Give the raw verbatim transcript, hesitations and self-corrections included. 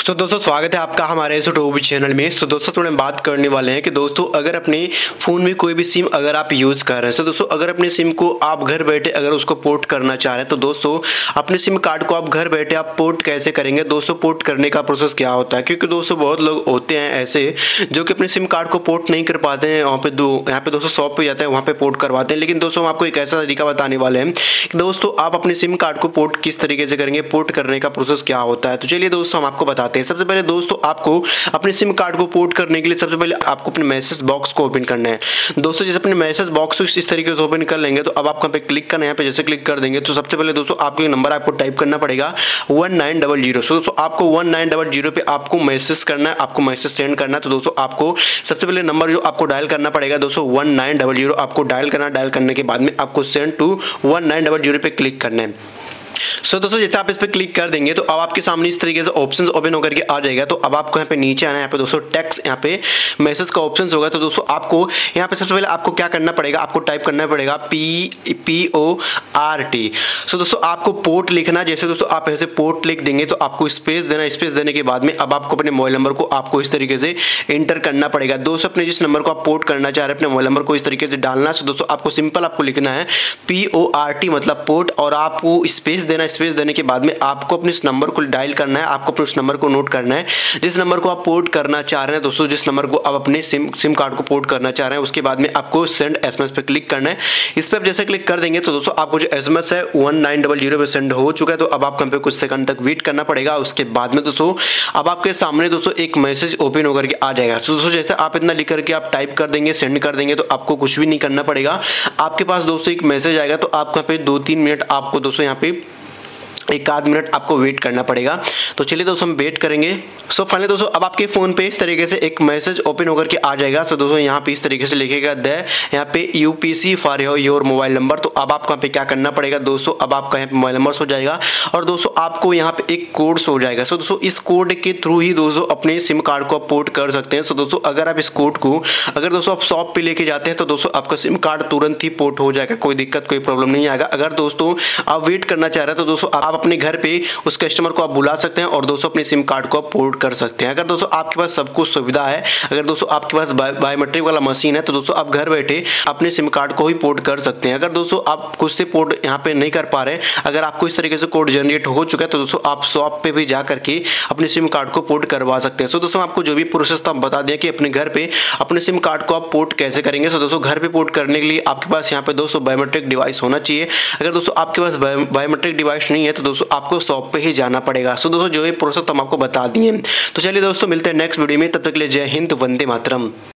तो दोस्तों स्वागत है आपका हमारे इस यूट्यूब चैनल में। तो दोस्तों थोड़े बात करने वाले हैं कि दोस्तों अगर अपने फ़ोन में कोई भी सिम अगर आप यूज़ कर रहे हैं तो दोस्तों अगर अपने सिम को आप घर बैठे अगर उसको पोर्ट करना चाह रहे हैं तो दोस्तों अपने सिम कार्ड को आप घर बैठे आप पोर्ट कैसे करेंगे। दोस्तों पोर्ट करने का प्रोसेस क्या होता है, क्योंकि दोस्तों बहुत लोग होते हैं ऐसे जो कि अपने सिम कार्ड को पोर्ट नहीं कर पाते हैं। वहाँ पे दो यहाँ पे दोस्तों शॉप पे जाते हैं, वहाँ पे पोर्ट करवाते हैं। लेकिन दोस्तों हम आपको एक ऐसा तरीका बताने वाले हैं कि दोस्तों आप अपने सिम कार्ड को पोर्ट किस तरीके से करेंगे, पोर्ट करने का प्रोसेस क्या होता है। तो चलिए दोस्तों हम आपको बताते हैं। सबसे पहले दोस्तों आपको अपने सिम कार्ड को पोर्ट करने के लिए सबसे पहले आपको अपने मैसेज बॉक्स को ओपन करना है। दोस्तों जैसे अपने मैसेज बॉक्स को इस तरीके से ओपन कर लेंगे तो अब आपको यहाँ पे क्लिक करना है। यहाँ पे जैसे क्लिक कर देंगे तो सबसे पहले दोस्तों आपको नंबर आपको टाइप करना पड़ेगा one nine double zero. So दोस्तों आपको वन नाइन डबल जीरो पे आपको मैसेज करना है, आपको मैसेज सेंड करना है। तो दोस्तों आपको सबसे पहले नंबर जो आपको डायल करना पड़ेगा दोस्तों वन नाइन डबल जीरो आपको डायल करना। डायल करने के बाद में आपको send to one nine double zero पे क्लिक करना है। सो so, दोस्तों जैसे आप इस पर क्लिक कर देंगे तो अब आपके सामने इस तरीके से ऑप्शंस ओपन होकर के आ जाएगा। तो अब आपको यहाँ पे नीचे आना है, यहाँ पे दोस्तों टेक्स्ट यहाँ पे मैसेज का ऑप्शंस होगा। तो दोस्तों आपको यहाँ पे सबसे पहले आपको क्या करना पड़ेगा, आपको टाइप करना पड़ेगा P P O R T. So दोस्तों आपको पोर्ट लिखना। जैसे दोस्तों आप ऐसे पोर्ट लिख देंगे तो आपको स्पेस देना। स्पेस देने के बाद में अब आपको अपने मोबाइल नंबर को आपको इस तरीके से एंटर करना पड़ेगा। दोस्तों अपने जिस नंबर को आप पोर्ट करना चाह रहे हैं अपने मोबाइल नंबर को इस तरीके से डालना। सो दोस्तों आपको सिंपल आपको लिखना है पी ओ आर टी मतलब पोर्ट, और आपको स्पेस देना। स्पेस देने के बाद में आपको अपने इस नंबर को डायल करना है, आपको अपने उस नंबर को नोट करना है जिस नंबर को आप पोर्ट करना चाह रहे हैं। दोस्तों जिस नंबर को आप अपने सिम सिम कार्ड को पोर्ट करना चाह रहे हैं उसके बाद में आपको सेंड एसएमएस पे क्लिक करना है। इस पर जैसे क्लिक कर देंगे तो दोस्तों आपको जो एसएमएस है वन नाइन डबल जीरो पे सेंड हो चुका है। तो अब आपको पे कुछ सेकंड तक वेट करना पड़ेगा। उसके बाद में दोस्तों अब आपके सामने दोस्तों एक मैसेज ओपन होकर के आ जाएगा। तो दोस्तों जैसे आप इतना लिख करके आप टाइप कर देंगे, सेंड कर देंगे तो आपको कुछ भी नहीं करना पड़ेगा। आपके पास दोस्तों एक मैसेज आएगा तो आपको यहाँ पे दो तीन मिनट आपको दोस्तों यहाँ पे एक आध मिनट आपको वेट करना पड़ेगा। तो चलिए दोस्तों हम वेट करेंगे। सो so, फाइनली दोस्तों अब आपके फ़ोन पे इस तरीके से एक मैसेज ओपन होकर के आ जाएगा। सो so, दोस्तों यहाँ पे इस तरीके से लिखेगा द यहाँ पे UPC for your mobile number. तो अब आपको यहाँ पे क्या करना पड़ेगा दोस्तों, अब आपका यहाँ पे मोबाइल नंबर हो जाएगा और दोस्तों आपको यहाँ पे एक कोड हो जाएगा। सो so, दोस्तों इस कोड के थ्रू ही दोस्तों अपने सिम कार्ड को आप पोर्ट कर सकते हैं। सो so, दोस्तों अगर आप इस कोड को अगर दोस्तों आप शॉप पे लेके जाते हैं तो दोस्तों आपका सिम कार्ड तुरंत ही पोर्ट हो जाएगा, कोई दिक्कत कोई प्रॉब्लम नहीं आएगा। अगर दोस्तों आप वेट करना चाह रहे हैं तो दोस्तों आप अपने घर पे उस कस्टमर को आप बुला सकते हैं और दोस्तों अपने सिम कार्ड को आप पोर्ट कर सकते हैं। अगर दोस्तों आपके पास सब कुछ सुविधा है, अगर दोस्तों आपके पास बायोमेट्रिक वाला मशीन है तो दोस्तों आप घर बैठे अपने सिम कार्ड को ही पोर्ट कर सकते हैं। अगर दोस्तों आप खुद से पोर्ट यहाँ पे नहीं कर पा रहे हैं, अगर आपको इस तरीके से कोड जनरेट हो चुका है तो दोस्तों आप शॉप पे भी जा करके अपने सिम कार्ड को पोर्ट करवा सकते हैं। सो दोस्तों आपको जो भी प्रोसेस था बता दिया कि अपने घर पे अपने सिम कार्ड को आप पोर्ट कैसे करेंगे। सो दोस्तों घर पे पोर्ट करने के लिए आपके पास यहाँ पे दोस्तों बायोमेट्रिक डिवाइस होना चाहिए। अगर दोस्तों आपके पास बायोमेट्रिक डिवाइस नहीं है तो दोस्तों आपको शॉप पे ही जाना पड़ेगा। सो दोस्तों जो ये प्रोसेस हम आपको बता दिए। तो चलिए दोस्तों मिलते हैं नेक्स्ट वीडियो में, तब तक के लिए जय हिंद, वंदे मातरम।